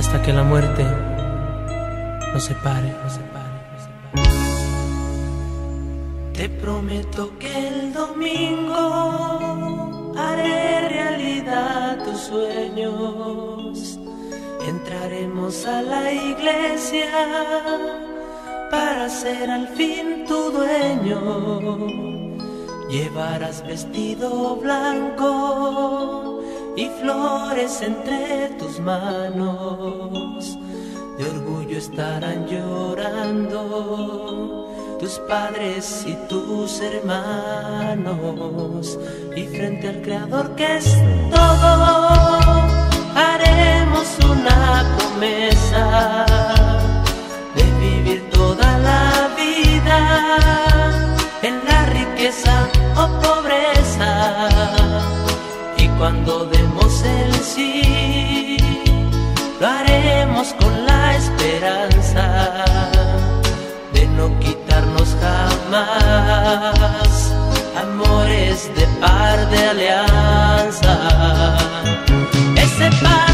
hasta que la muerte nos separe. Te prometo que el domingo haré realidad tus sueños. Entraremos a la iglesia para ser al fin tu dueño. Llevarás vestido blanco y flores entre tus manos. De orgullo estarán llorando tus padres y tus hermanos, y frente al Creador que es todo, haremos una promesa de vivir toda la vida en la riqueza o pobreza. Y cuando demos el sí, lo haremos con la esperanza de no quitarnos jamás amores de par de alianza. Ese par